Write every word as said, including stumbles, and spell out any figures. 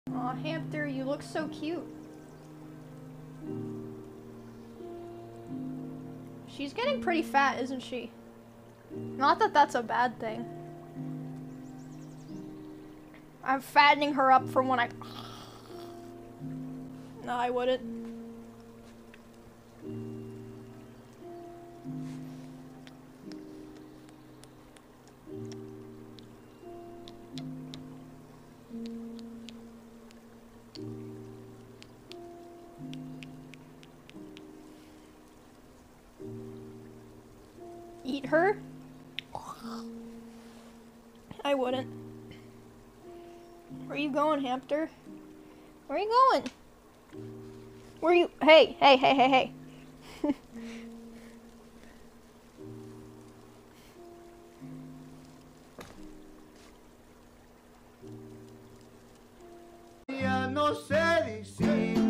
Aw, hamster, you look so cute. She's getting pretty fat, isn't she? Not that that's a bad thing. I'm fattening her up from when I... No, I wouldn't. Eat her? I wouldn't. Where are you going, hamster? Where are you going? Where are you? Hey, hey, hey, hey, hey. Ya no sé decir